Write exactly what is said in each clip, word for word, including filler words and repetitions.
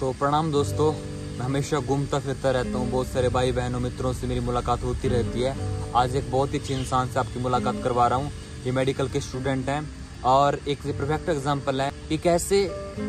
तो प्रणाम दोस्तों, मैं हमेशा घूमता फिरता रहता हूँ। बहुत सारे भाई बहनों मित्रों से मेरी मुलाकात होती रहती है। आज एक बहुत ही अच्छे इंसान से आपकी मुलाकात करवा रहा हूँ। ये मेडिकल के स्टूडेंट हैं और एक परफेक्ट एग्जांपल है कि कैसे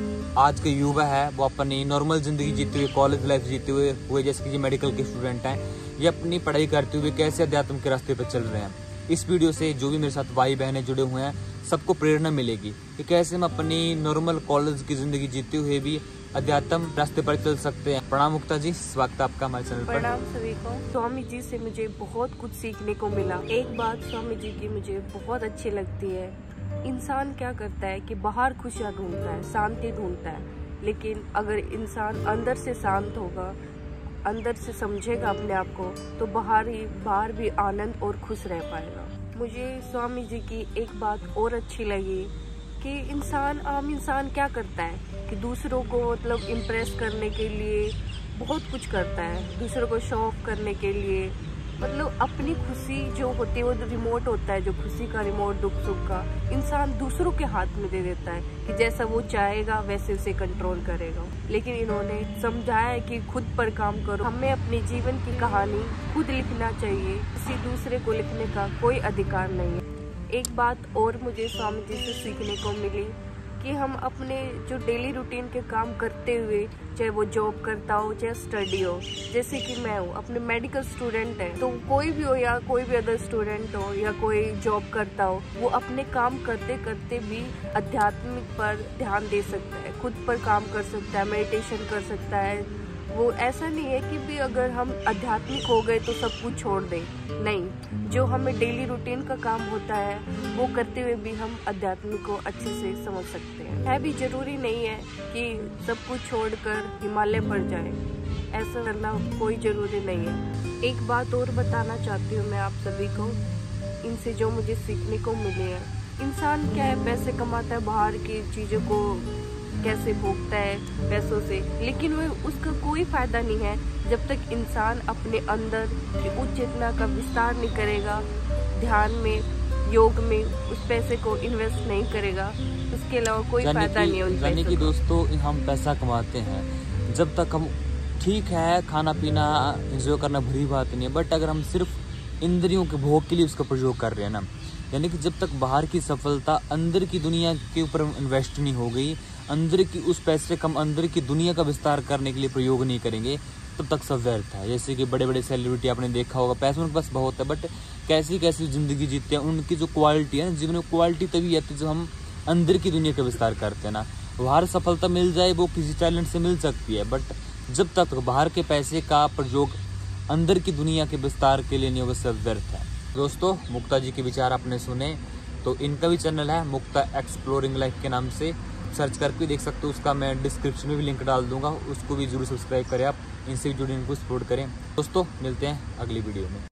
आज के युवा है वो अपनी नॉर्मल जिंदगी जीते हुए, कॉलेज लाइफ जीते हुए हुए जैसे कि ये मेडिकल के स्टूडेंट हैं, ये अपनी पढ़ाई करते हुए कैसे अध्यात्म के रास्ते पर चल रहे हैं। इस वीडियो से जो भी मेरे साथ भाई बहनें जुड़े हुए हैं सबको प्रेरणा मिलेगी कि कैसे हम अपनी नॉर्मल कॉलेज की जिंदगी जीते हुए भी अध्यात्म रास्ते पर चल सकते हैं। प्रणाम मुक्ता जी, स्वागत है आपका हमारे चैनल पर। प्रणाम सभी को। स्वामी जी से मुझे बहुत कुछ सीखने को मिला। एक बात स्वामी जी की मुझे बहुत अच्छी लगती है, इंसान क्या करता है कि बाहर खुशियाँ ढूंढता है, शांति ढूंढता है, लेकिन अगर इंसान अंदर से शांत होगा, अंदर से समझेगा अपने आप को, तो बाहर ही बाहर भी आनंद और खुश रह पाएगा। मुझे स्वामी जी की एक बात और अच्छी लगी कि इंसान आम इंसान क्या करता है कि दूसरों को मतलब इम्प्रेस करने के लिए बहुत कुछ करता है, दूसरों को शो ऑफ करने के लिए, मतलब अपनी खुशी जो होती है वो रिमोट होता है, जो खुशी का रिमोट दुख सुख का इंसान दूसरों के हाथ में दे देता है कि जैसा वो चाहेगा वैसे उसे कंट्रोल करेगा। लेकिन इन्होंने समझाया है कि खुद पर काम करो, हमें अपने जीवन की कहानी खुद लिखना चाहिए, किसी दूसरे को लिखने का कोई अधिकार नहीं है। एक बात और मुझे स्वामी जी से सीखने को मिली कि हम अपने जो डेली रूटीन के काम करते हुए, चाहे वो जॉब करता हो चाहे स्टडी हो, जैसे कि मैं हूँ अपने मेडिकल स्टूडेंट है, तो कोई भी हो या कोई भी अदर स्टूडेंट हो या कोई जॉब करता हो, वो अपने काम करते करते भी आध्यात्मिक पर ध्यान दे सकता है, खुद पर काम कर सकता है, मेडिटेशन कर सकता है। वो ऐसा नहीं है कि भी अगर हम आध्यात्मिक हो गए तो सब कुछ छोड़ दें, नहीं, जो हमें डेली रूटीन का काम होता है वो करते हुए भी हम आध्यात्मिक को अच्छे से समझ सकते हैं। है भी जरूरी नहीं है कि सब कुछ छोड़कर हिमालय पर जाए, ऐसा करना कोई जरूरी नहीं है। एक बात और बताना चाहती हूँ मैं आप सभी को, इनसे जो मुझे सीखने को मिले है, इंसान क्या है पैसे कमाता है, बाहर की चीज़ों को कैसे भोगता है पैसों से, लेकिन वो उसका कोई फायदा नहीं है जब तक इंसान अपने अंदर की उच्च चेतना का विस्तार नहीं करेगा, ध्यान में, योग में उस पैसे को इन्वेस्ट नहीं करेगा, उसके अलावा कोई फायदा नहीं है उन पैसों कि दोस्तों हम पैसा कमाते हैं जब तक हम, ठीक है खाना पीना एंजॉय करना बुरी बात नहीं है, बट अगर हम सिर्फ इंद्रियों के भोग के लिए उसका प्रयोग कर रहे हैं ना, यानी कि जब तक बाहर की सफलता अंदर की दुनिया के ऊपर इन्वेस्ट नहीं हो गई, अंदर की उस पैसे का हम अंदर की दुनिया का विस्तार करने के लिए प्रयोग नहीं करेंगे, तब तक सब व्यर्थ है। जैसे कि बड़े बड़े सेलिब्रिटी आपने देखा होगा, पैसे उनके पास बहुत है बट कैसी कैसी जिंदगी जीते हैं, उनकी जो क्वालिटी है ना, जीवन में क्वालिटी तभी आती है जब हम अंदर की दुनिया का विस्तार करते हैं ना। बाहर सफलता मिल जाए वो किसी टैलेंट से मिल सकती है, बट जब तक बाहर के पैसे का प्रयोग अंदर की दुनिया के विस्तार के लिए नहीं होगा, सब व्यर्थ है। दोस्तों, मुक्ता जी के विचार आपने सुने, तो इनका भी चैनल है मुक्ता एक्सप्लोरिंग लाइफ के नाम से, सर्च करके देख सकते हो। उसका मैं डिस्क्रिप्शन में भी लिंक डाल दूंगा, उसको भी जरूर सब्सक्राइब करें आप, इनसे भी जुड़े इनको सपोर्ट करें। दोस्तों, मिलते हैं अगली वीडियो में।